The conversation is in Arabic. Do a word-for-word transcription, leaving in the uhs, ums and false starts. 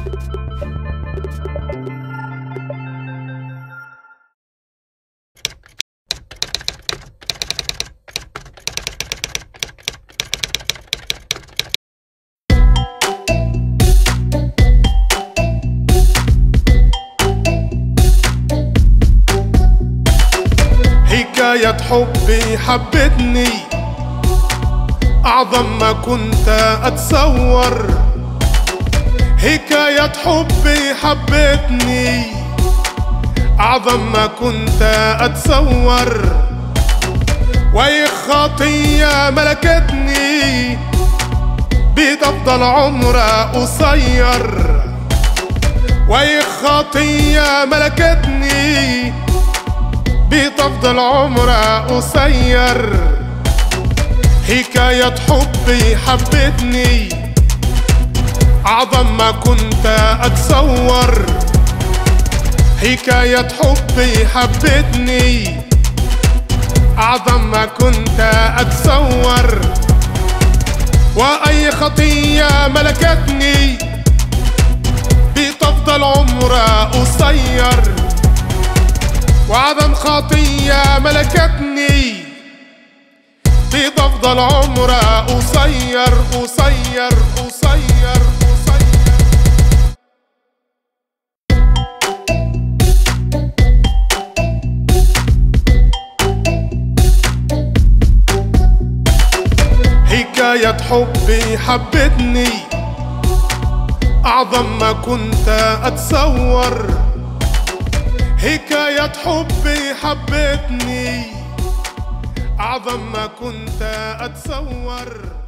حكاية حبي حبتني أعظم ما كنت أتصور. حكاية حبي حبتني أعظم ما كنت أتصور. وي خطية ملكتني بتفضل عمرها قصير. وي خطية ملكتني بتفضل عمرها قصير. حكاية حبي حبتني أعظم ما كنت أتصور. حكاية حبي حبتني أعظم ما كنت أتصور. وأي خطية ملكتني بتفضل عمرها قصير. وأعظم خطية ملكتني بتفضل عمرها قصير قصير قصير قصير. حكاية حبي حبتني أعظم ما كنت أتصور. حكاية حبي حبتني أعظم ما كنت أتصور.